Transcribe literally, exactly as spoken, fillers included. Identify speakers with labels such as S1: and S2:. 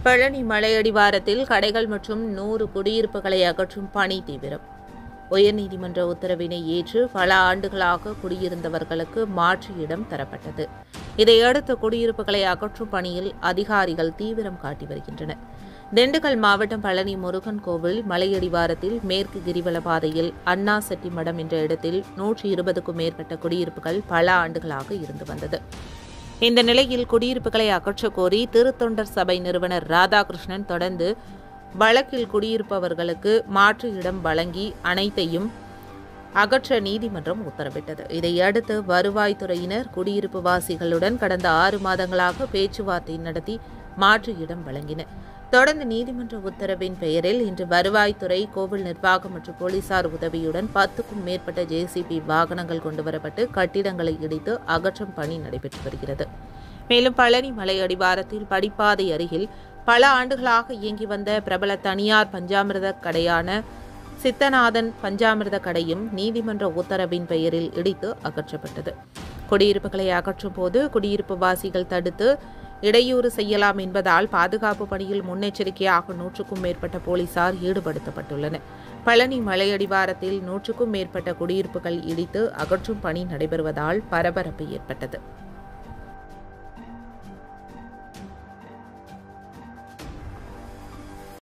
S1: பழனி மலையடிவாரத்தில் கடைகள் மற்றும் நூறு குடியிருப்புகளை அகற்றும் பணி தீவிரம். உயர்நீதிமன்ற உத்தரவினை ஏற்று பல ஆண்டுகளாக குடியிருந்தவர்களுக்கு மாற்று இடம் தரப்பட்டது. இதையடுத்து குடியிருப்புகளை அகற்றும் பணியில் அதிகாரிகள் தீவிரம் காட்டி வருகின்றனர். திண்டுக்கல் மாவட்டம் பழனி முருகன் கோவில் மலையடிவாரத்தில் மேற்கு கிரிவல பாதையில் அண்ணா செட்டி மடம் என்ற இடத்தில் நூற்றி இருபதுக்கும் மேற்பட்ட குடியிருப்புகள் பல ஆண்டுகளாக இருந்து வந்தது. இந்த நிலையில் குடியிருப்புகளை அகற்றக் கோரி திருத்தொண்டர் சபை நிறுவனர் ராதாகிருஷ்ணன் தொடர்ந்து வழக்கில் குடியிருப்பவர்களுக்கு மாற்று இடம் வழங்கி அனைத்தையும் அகற்ற நீதிமன்றம் உத்தரவிட்டது. இதையடுத்து வருவாய்த்துறையினர் குடியிருப்பு வாசிகளுடன் கடந்த ஆறு மாதங்களாக பேச்சுவார்த்தை நடத்தி மாற்று இடம் வழங்கினர். தொடர்ந்து நீதிமன்ற உத்தரவின் பெயரில் இன்று வருவாய்த்துறை, கோவில் நிர்வாகம் மற்றும் போலீசார் உதவியுடன் பத்துக்கும் மேற்பட்ட ஜேசிபி வாகனங்கள் கொண்டுவரப்பட்டு கட்டிடங்களை இடித்து அகற்றும் பணி நடைபெற்று வருகிறது. மேலும் பழனி மலை அடிவாரத்தில் படிப்பாதை அருகில் பல ஆண்டுகளாக இயங்கி வந்த பிரபல தனியார் பஞ்சாமிர்த கடையான சித்தநாதன் பஞ்சாமிர்த கடையும் நீதிமன்ற உத்தரவின் பெயரில் இடித்து அகற்றப்பட்டது. குடியிருப்புகளை அகற்றும் போது குடியிருப்பு வாசிகள் தடுத்து இடையூறு செய்யலாம் என்பதால் பாதுகாப்பு பணியில் முன்னெச்சரிக்கையாக நூற்றுக்கும் மேற்பட்ட போலீசார் ஈடுபடுத்தப்பட்டுள்ளனர். பழனி மலையடிவாரத்தில் நூற்றுக்கும் மேற்பட்ட குடியிருப்புகள் இடித்து அகற்றும் பணி நடைபெறுவதால் பரபரப்பு ஏற்பட்டது.